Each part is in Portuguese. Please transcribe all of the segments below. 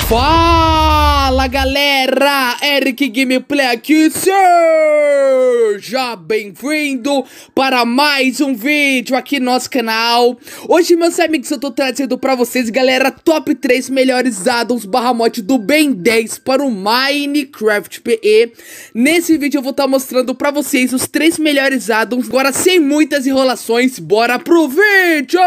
Fala galera, Eric Gameplay aqui, seja bem-vindo para mais um vídeo aqui no nosso canal. Hoje, meus amigos, eu tô trazendo pra vocês, galera, top 3 melhores addons /mod do Ben 10 para o Minecraft PE. Nesse vídeo eu vou estar mostrando pra vocês os 3 melhores addons. Agora, sem muitas enrolações, bora pro vídeo!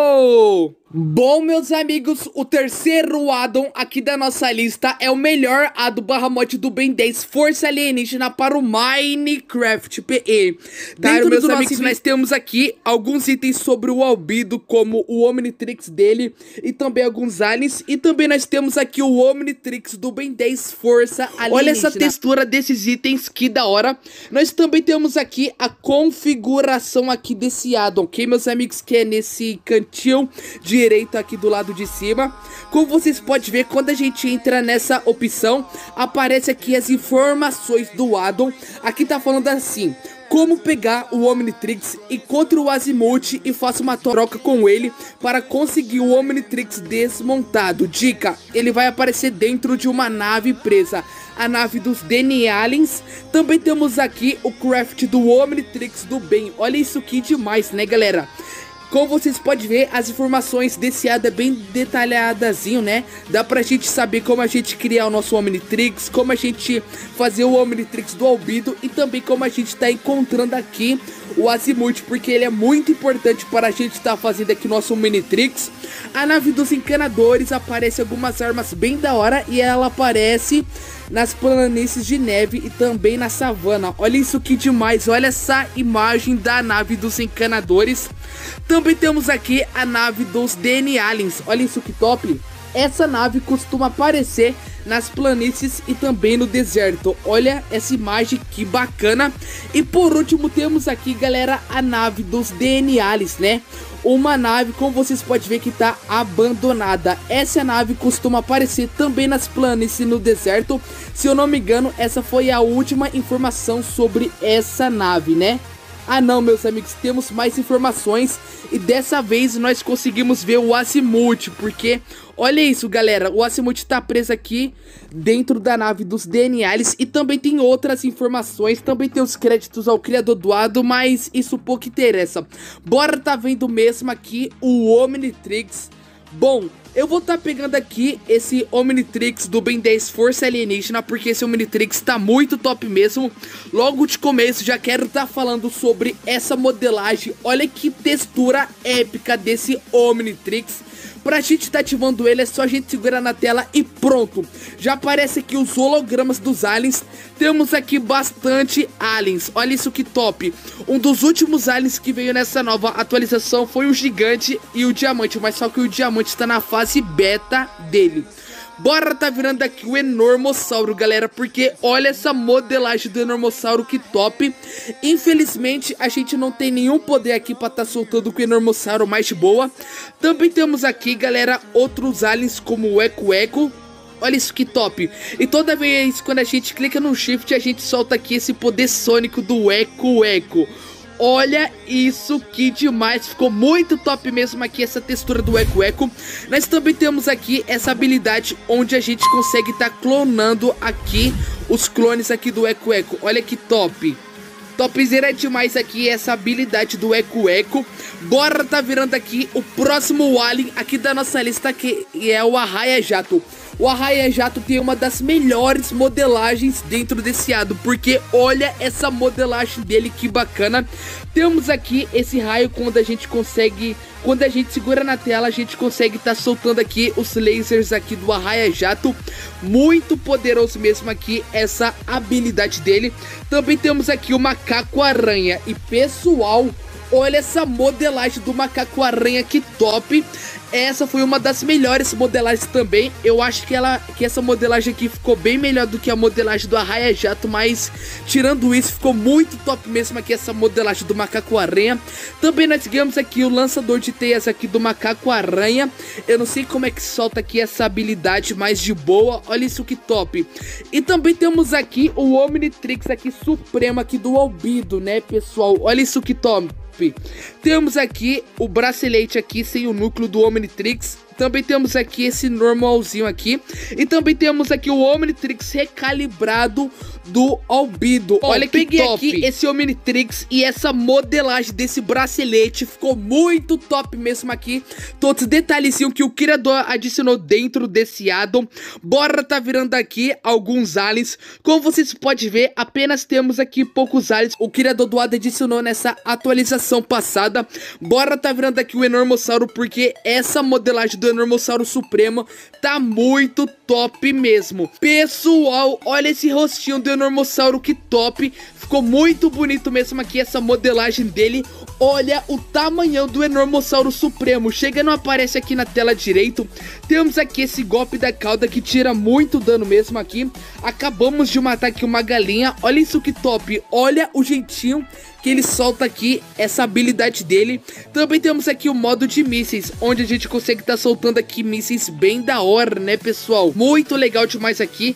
Bom, meus amigos, o terceiro addon aqui da nossa lista é o melhor addon /mod do Ben 10 Força Alienígena para o Minecraft PE. Dentro meus amigos, nós temos aqui alguns itens sobre o Albedo, como o Omnitrix dele e também alguns aliens. E também nós temos aqui o Omnitrix do Ben 10 Força Alienígena. Olha essa textura desses itens, que da hora. Nós também temos aqui a configuração aqui desse addon, ok, meus amigos, que é nesse cantinho direito aqui do lado de cima. Como vocês podem ver, quando a gente entra nessa opção, aparece aqui as informações do addon. Aqui tá falando assim: como pegar o Omnitrix, encontre o Azimuth e faça uma troca com ele para conseguir o Omnitrix desmontado. Dica: ele vai aparecer dentro de uma nave presa, a nave dos DNA Aliens. Também temos aqui o craft do Omnitrix do Ben. Olha isso que demais, né, galera? Como vocês podem ver, as informações desse addon é bem detalhadazinho, né? Dá pra gente saber como a gente criar o nosso Omnitrix, como a gente fazer o Omnitrix do Albedo e também como a gente tá encontrando aqui o Azimuth, porque ele é muito importante para a gente estar fazendo aqui o nosso Omnitrix. A nave dos encanadores, aparece algumas armas bem da hora e ela aparece nas planícies de neve e também na savana. Olha isso que demais, olha essa imagem da nave dos encanadores. Também temos aqui a nave dos DNA Aliens, olha isso que top. Essa nave costuma aparecer nas planícies e também no deserto. Olha essa imagem que bacana. E por último temos aqui, galera, a nave dos DNA Aliens, né? Uma nave, como vocês podem ver, que tá abandonada. Essa nave costuma aparecer também nas planícies e no deserto. Se eu não me engano, essa foi a última informação sobre essa nave, né? Ah não, meus amigos, temos mais informações e dessa vez nós conseguimos ver o Azimuth, porque olha isso, galera, o Azimuth tá preso aqui dentro da nave dos DNA Aliens e também tem outras informações, também tem os créditos ao criador do addon, mas isso pouco interessa. Bora tá vendo mesmo aqui o Omnitrix. Bom, eu vou estar pegando aqui esse Omnitrix do Ben 10 Força Alienígena, porque esse Omnitrix tá muito top mesmo. Logo de começo já quero estar falando sobre essa modelagem. Olha que textura épica desse Omnitrix. Pra gente estar ativando ele é só a gente segurar na tela e pronto. Já aparece aqui os hologramas dos aliens. Temos aqui bastante aliens, olha isso que top. Um dos últimos aliens que veio nessa nova atualização foi o gigante e o diamante, mas só que o diamante está na fase beta dele. Bora tá virando aqui o Enormossauro, galera, porque olha essa modelagem do Enormossauro que top. Infelizmente a gente não tem nenhum poder aqui pra tá soltando com o Enormossauro mais de boa. Também temos aqui, galera, outros aliens como o Eco. Olha isso que top. E toda vez quando a gente clica no shift, a gente solta aqui esse poder sônico do Eco. Olha isso que demais, ficou muito top mesmo aqui essa textura do Eco. Nós também temos aqui essa habilidade onde a gente consegue estar clonando aqui os clones aqui do Eco. Olha que top. Topzera demais aqui essa habilidade do Eco. Bora tá virando aqui o próximo alien aqui da nossa lista, que é o Arraia-Jato. O Arraia-Jato tem uma das melhores modelagens dentro desse addon, porque olha essa modelagem dele, que bacana. Temos aqui esse raio quando a gente consegue, quando a gente segura na tela, a gente consegue estar soltando aqui os lasers aqui do Arraia-Jato. Muito poderoso mesmo aqui essa habilidade dele. Também temos aqui o Macaco-Aranha e pessoal, olha essa modelagem do Macaco-Aranha, que top. Essa foi uma das melhores modelagens também. Eu acho que essa modelagem aqui ficou bem melhor do que a modelagem do Arraia-Jato, mas tirando isso, ficou muito top mesmo aqui essa modelagem do Macaco-Aranha. Também nós ganhamos aqui o lançador de teias aqui do Macaco-Aranha. Eu não sei como é que solta aqui essa habilidade, mas de boa, olha isso que top. E também temos aqui o Omnitrix aqui supremo aqui do Albedo, né, pessoal? Olha isso que top. Temos aqui o bracelete aqui sem o núcleo do Omnitrix. Também temos aqui esse normalzinho aqui. E também temos aqui o Omnitrix recalibrado do Albedo. Olha que peguei top aqui esse Omnitrix e essa modelagem desse bracelete. Ficou muito top mesmo aqui. Todos os detalhezinhos que o criador adicionou dentro desse addon. Bora tá virando aqui alguns aliens. Como vocês podem ver, apenas temos aqui poucos aliens. O criador do addon adicionou nessa atualização passada. Bora tá virando aqui o Enormossauro, porque essa modelagem do Enormossauro Supremo tá muito top mesmo. Pessoal, olha esse rostinho do Enormossauro, que top. Ficou muito bonito mesmo aqui essa modelagem dele. Olha o tamanhão do Enormossauro Supremo. Chega, não aparece aqui na tela direito. Temos aqui esse golpe da cauda que tira muito dano mesmo aqui. Acabamos de matar aqui uma galinha. Olha isso que top. Olha o jeitinho que ele solta aqui, essa habilidade dele. Também temos aqui o modo de mísseis, onde a gente consegue estar soltando aqui mísseis bem da hora, né, pessoal? Muito legal demais aqui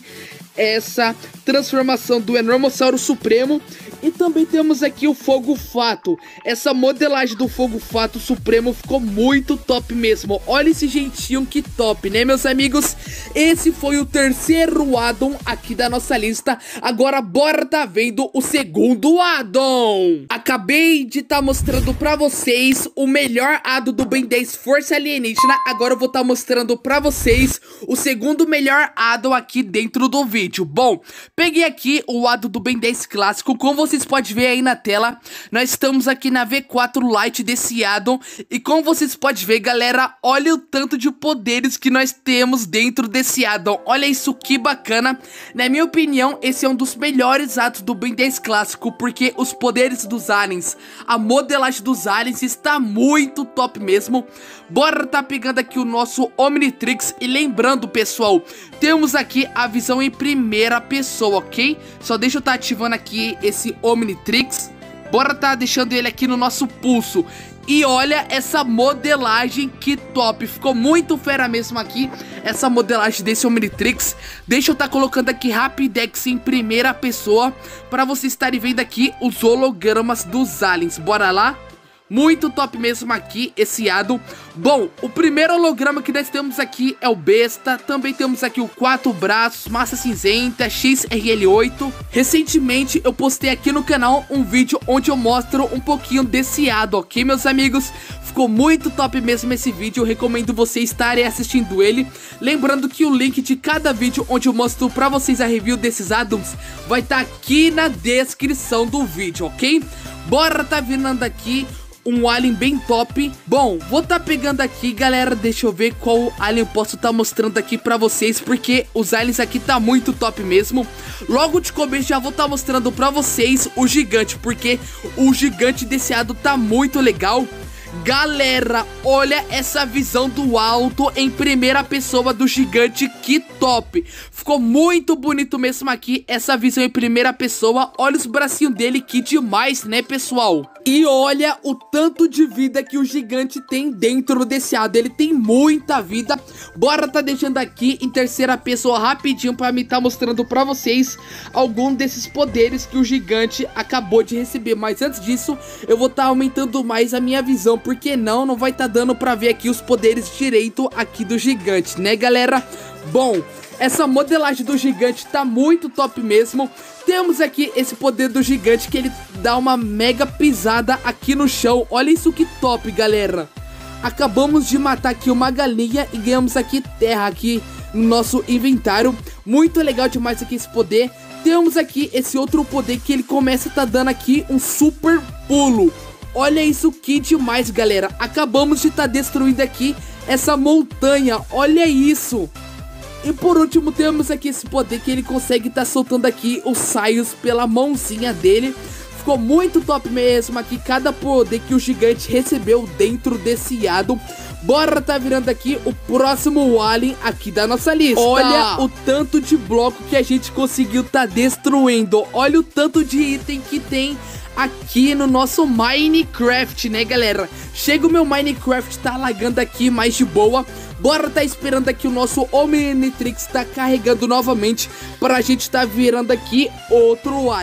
essa transformação do Enormossauro Supremo. E também temos aqui o Fogo Fato. Essa modelagem do Fogo Fato Supremo ficou muito top mesmo. Olha esse jeitinho que top, né, meus amigos? Esse foi o terceiro addon aqui da nossa lista. Agora bora tá vendo o segundo addon. Acabei de estar mostrando pra vocês o melhor addon do Ben 10 Força Alienígena. Agora eu vou estar mostrando pra vocês o segundo melhor addon aqui dentro do vídeo. Bom, peguei aqui o addon do Ben 10 Clássico. Como vocês podem ver aí na tela, nós estamos aqui na V4 Lite desse addon. E como vocês podem ver, galera, olha o tanto de poderes que nós temos dentro desse addon. Olha isso, que bacana. Na minha opinião, esse é um dos melhores addons do Ben 10 Clássico, porque os poderes dos aliens, a modelagem dos aliens está muito top mesmo. Bora tá pegando aqui o nosso Omnitrix. E lembrando, pessoal, temos aqui a visão em primeira pessoa, ok? Só deixa eu estar ativando aqui esse Omnitrix. Bora tá deixando ele aqui no nosso pulso. E olha essa modelagem, que top. Ficou muito fera mesmo aqui essa modelagem desse Omnitrix. Deixa eu estar colocando aqui Rapidex em primeira pessoa, para vocês estarem vendo aqui os hologramas dos aliens. Bora lá. Muito top mesmo aqui esse addon. Bom, o primeiro holograma que nós temos aqui é o Besta. Também temos aqui o 4 braços, Massa Cinzenta, XRL8. Recentemente eu postei aqui no canal um vídeo onde eu mostro um pouquinho desse addon, ok, meus amigos? Ficou muito top mesmo esse vídeo, eu recomendo vocês estarem assistindo ele. Lembrando que o link de cada vídeo onde eu mostro pra vocês a review desses addons vai estar aqui na descrição do vídeo, ok? Bora tá vindo aqui um alien bem top. Bom, vou tá pegando aqui, galera. Deixa eu ver qual alien eu posso tá mostrando aqui pra vocês, porque os aliens aqui tá muito top mesmo. Logo de começo já vou tá mostrando pra vocês o gigante, porque o gigante desse addon tá muito legal. Galera, olha essa visão do alto em primeira pessoa do gigante, que top. Ficou muito bonito mesmo aqui essa visão em primeira pessoa. Olha os bracinhos dele, que demais, né, pessoal? E olha o tanto de vida que o gigante tem dentro desse addon. Ele tem muita vida. Bora tá deixando aqui em terceira pessoa rapidinho pra me tá mostrando pra vocês algum desses poderes que o gigante acabou de receber. Mas antes disso, eu vou tá aumentando mais a minha visão, porque não vai tá dando pra ver aqui os poderes direito aqui do gigante, né, galera? Bom, essa modelagem do gigante tá muito top mesmo. Temos aqui esse poder do gigante, que ele dá uma mega pisada aqui no chão. Olha isso que top, galera. Acabamos de matar aqui uma galinha e ganhamos aqui terra aqui no nosso inventário. Muito legal demais aqui esse poder. Temos aqui esse outro poder que ele começa a tá dando aqui um super pulo. Olha isso que demais, galera. Acabamos de estar destruindo aqui essa montanha. Olha isso. E por último temos aqui esse poder que ele consegue estar soltando aqui os saios pela mãozinha dele. Ficou muito top mesmo aqui cada poder que o gigante recebeu dentro desse addon. Bora tá virando aqui o próximo alien aqui da nossa lista. Olha o tanto de bloco que a gente conseguiu tá destruindo. Olha o tanto de item que tem aqui no nosso Minecraft, né, galera? Chega, o meu Minecraft tá lagando aqui mais de boa. Bora tá esperando aqui o nosso Omnitrix tá carregando novamente pra gente tá virando aqui outro alien.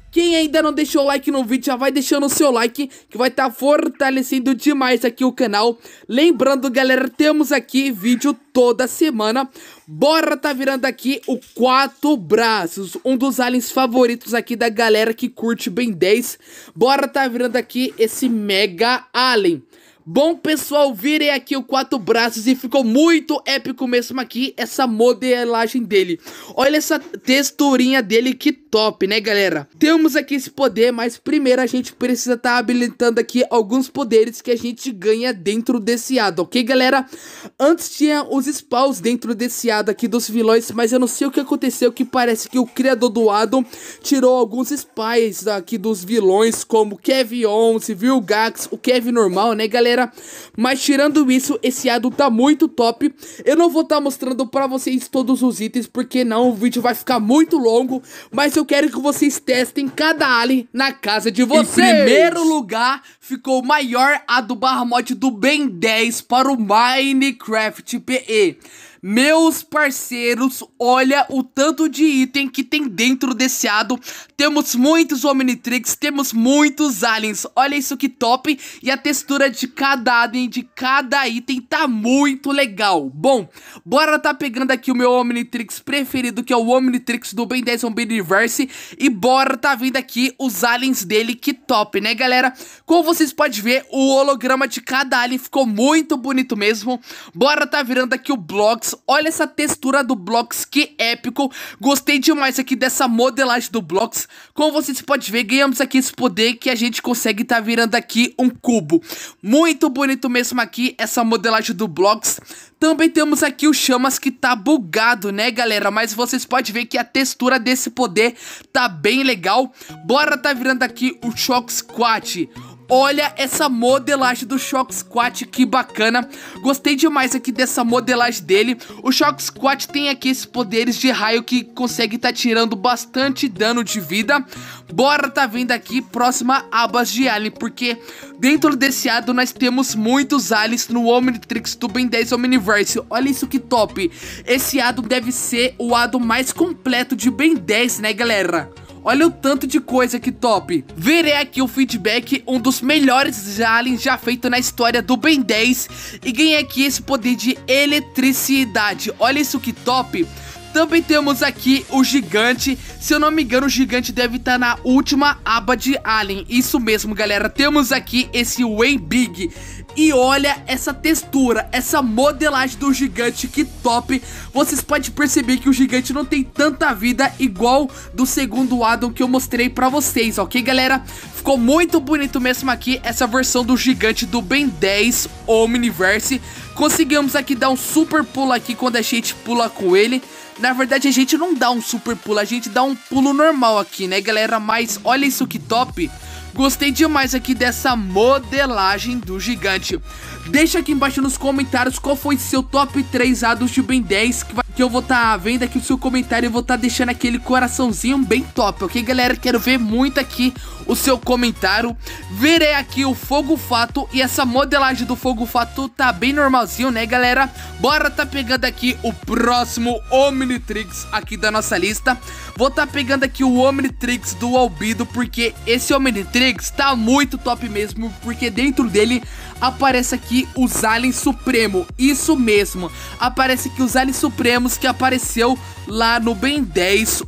Quem ainda não deixou o like no vídeo, já vai deixando o seu like, que vai estar fortalecendo demais aqui o canal. Lembrando, galera, temos aqui vídeo toda semana. Bora tá virando aqui o 4 braços, um dos aliens favoritos aqui da galera que curte Ben 10. Bora tá virando aqui esse mega alien. Bom, pessoal, virei aqui o 4 braços e ficou muito épico mesmo aqui essa modelagem dele. Olha essa texturinha dele, que top, né, galera? Temos aqui esse poder, mas primeiro a gente precisa estar habilitando aqui alguns poderes que a gente ganha dentro desse ado, ok, galera? Antes tinha os spawns dentro desse ado aqui dos vilões, mas eu não sei o que aconteceu, que parece que o criador do ado tirou alguns spawns aqui dos vilões, como Kevin 11, Vilgax, o Kevin normal, né, galera? Mas tirando isso, esse ado tá muito top. Eu não vou estar mostrando pra vocês todos os itens, porque não, o vídeo vai ficar muito longo. Mas eu quero que vocês testem cada alien na casa de vocês. Em primeiro lugar, ficou o maior ado barra mod do Ben 10 para o Minecraft PE. Meus parceiros, olha o tanto de item que tem dentro desse ado. Temos muitos Omnitrix, temos muitos aliens. Olha isso que top. E a textura de cada alien, de cada item, tá muito legal. Bom, bora tá pegando aqui o meu Omnitrix preferido, que é o Omnitrix do Ben 10 Omniverse. E bora tá vendo aqui os aliens dele, que top, né, galera? Como vocês podem ver, o holograma de cada alien ficou muito bonito mesmo. Bora tá virando aqui o Blocks. Olha essa textura do Blocks, que épico. Gostei demais aqui dessa modelagem do Blocks. Como vocês podem ver, ganhamos aqui esse poder que a gente consegue tá virando aqui um cubo. Muito bonito mesmo aqui essa modelagem do Blocks. Também temos aqui o Chamas, que tá bugado, né, galera? Mas vocês podem ver que a textura desse poder tá bem legal. Bora tá virando aqui o Shock Squad. Olha essa modelagem do Shock Squad, que bacana. Gostei demais aqui dessa modelagem dele. O Shock Squad tem aqui esses poderes de raio que consegue tá tirando bastante dano de vida. Bora tá vendo aqui próxima abas de alien, porque dentro desse ado nós temos muitos aliens no Omnitrix do Ben 10 Omniverse. Olha isso que top. Esse ado deve ser o ado mais completo de Ben 10, né, galera? Olha o tanto de coisa que top. Verei aqui o feedback, um dos melhores aliens já feito na história do Ben 10. E ganhei aqui esse poder de eletricidade. Olha isso que top. Também temos aqui o gigante. Se eu não me engano, o gigante deve estar na última aba de alien. Isso mesmo, galera. Temos aqui esse Way Big. E olha essa textura, essa modelagem do gigante, que top. Vocês podem perceber que o gigante não tem tanta vida igual do segundo addon que eu mostrei pra vocês, ok, galera? Ficou muito bonito mesmo aqui essa versão do gigante do Ben 10 Omniverse. Conseguimos aqui dar um super pulo aqui quando a gente pula com ele. Na verdade, a gente não dá um super pulo, a gente dá um pulo normal aqui, né, galera? Mas olha isso que top. Gostei demais aqui dessa modelagem do gigante. Deixa aqui embaixo nos comentários qual foi seu top 3 addons de Ben 10, que eu vou estar vendo aqui o seu comentário e vou estar deixando aquele coraçãozinho bem top, ok, galera? Quero ver muito aqui o seu comentário. Verei aqui o Fogo Fato, e essa modelagem do Fogo Fato tá bem normalzinho, né, galera? Bora tá pegando aqui o próximo Omnitrix aqui da nossa lista. Vou tá pegando aqui o Omnitrix do Albedo, porque esse Omnitrix tá muito top mesmo, porque dentro dele aparece aqui os Aliens Supremo. Isso mesmo, aparece aqui os Aliens Supremos que apareceu lá no Ben 10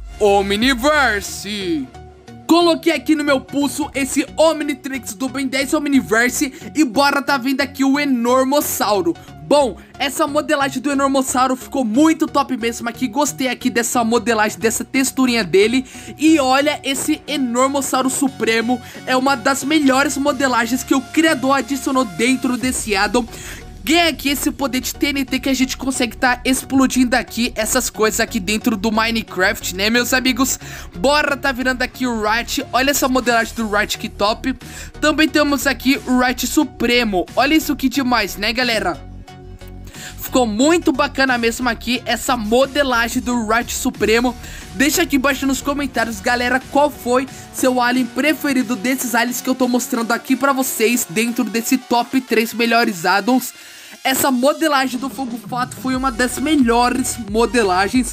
Omniverse. Coloquei aqui no meu pulso esse Omnitrix do Ben 10 Omniverse e bora tá vendo aqui o Enormossauro. Bom, essa modelagem do Enormossauro ficou muito top mesmo aqui. Gostei aqui dessa modelagem, dessa texturinha dele. E olha, esse Enormossauro Supremo é uma das melhores modelagens que o criador adicionou dentro desse addon. Ganha aqui esse poder de TNT que a gente consegue tá explodindo aqui essas coisas aqui dentro do Minecraft, né, meus amigos? Bora tá virando aqui o Rat. Olha essa modelagem do Rat, que top. Também temos aqui o Rat Supremo. Olha isso que demais, né, galera? Ficou muito bacana mesmo aqui essa modelagem do Rat Supremo. Deixa aqui embaixo nos comentários, galera, qual foi seu alien preferido desses aliens que eu tô mostrando aqui pra vocês dentro desse top 3 melhores addons. Essa modelagem do Fogo Fato foi uma das melhores modelagens.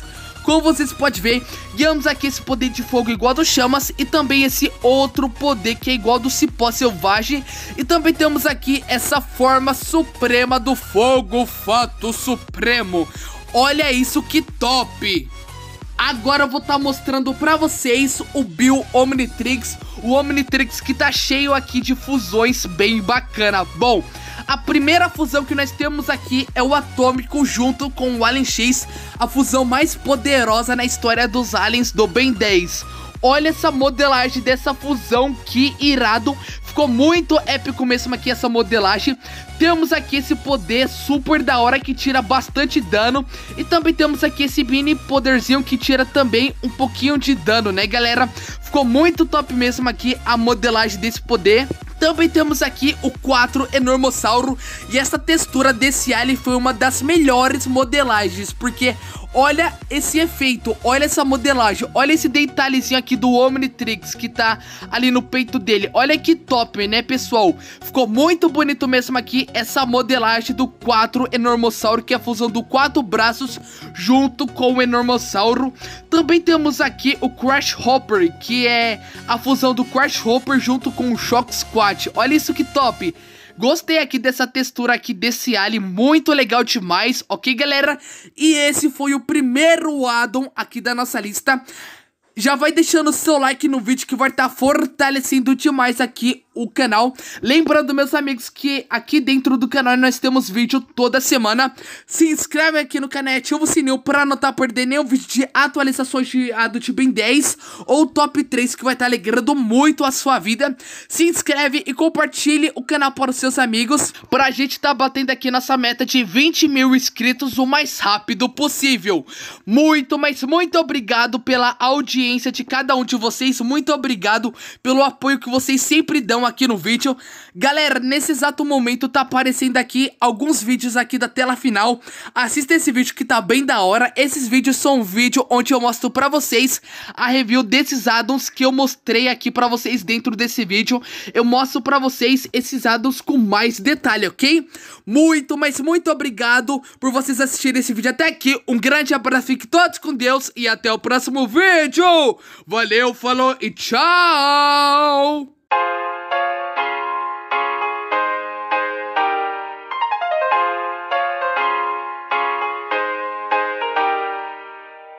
Como vocês podem ver, ganhamos aqui esse poder de fogo igual do chamas e também esse outro poder que é igual do cipó selvagem. E também temos aqui essa forma suprema do fogo, fato supremo. Olha isso, que top! Agora eu vou estar mostrando pra vocês o Bill Omnitrix. O Omnitrix que tá cheio aqui de fusões bem bacana. Bom, a primeira fusão que nós temos aqui é o Atômico junto com o Alien X, a fusão mais poderosa na história dos aliens do Ben 10. Olha essa modelagem dessa fusão, que irado. Ficou muito épico mesmo aqui essa modelagem. Temos aqui esse poder super da hora que tira bastante dano. E também temos aqui esse mini poderzinho que tira também um pouquinho de dano, né, galera? Ficou muito top mesmo aqui a modelagem desse poder. Também temos aqui o 4 Enormossauro. E essa textura desse alien foi uma das melhores modelagens, porque olha esse efeito, olha essa modelagem, olha esse detalhezinho aqui do Omnitrix que tá ali no peito dele. Olha que top, né, pessoal? Ficou muito bonito mesmo aqui essa modelagem do 4 Enormossauro, que é a fusão do 4 braços junto com o Enormossauro. Também temos aqui o Crash Hopper, que é a fusão do Crash Hopper junto com o Shock Squad. Olha isso que top! Gostei aqui dessa textura aqui desse alien, muito legal demais, ok, galera? E esse foi o primeiro addon aqui da nossa lista. Já vai deixando o seu like no vídeo, que vai estar fortalecendo demais aqui o canal. Lembrando, meus amigos, que aqui dentro do canal nós temos vídeo toda semana. Se inscreve aqui no canal, ativa o sininho para não estar perdendo nenhum vídeo de atualizações do Ben 10 ou Top 3, que vai estar alegrando muito a sua vida. Se inscreve e compartilhe o canal para os seus amigos, para a gente estar batendo aqui nossa meta de 20 mil inscritos o mais rápido possível. Muito, mas muito obrigado pela audiência de cada um de vocês. Muito obrigado pelo apoio que vocês sempre dão aqui no vídeo. Galera, nesse exato momento tá aparecendo aqui alguns vídeos aqui da tela final. Assista esse vídeo que tá bem da hora. Esses vídeos são um vídeo onde eu mostro pra vocês a review desses addons que eu mostrei aqui pra vocês dentro desse vídeo. Eu mostro pra vocês esses addons com mais detalhe, ok? Muito, mas muito obrigado por vocês assistirem esse vídeo até aqui. Um grande abraço, fiquem todos com Deus e até o próximo vídeo. Valeu, falou e tchau!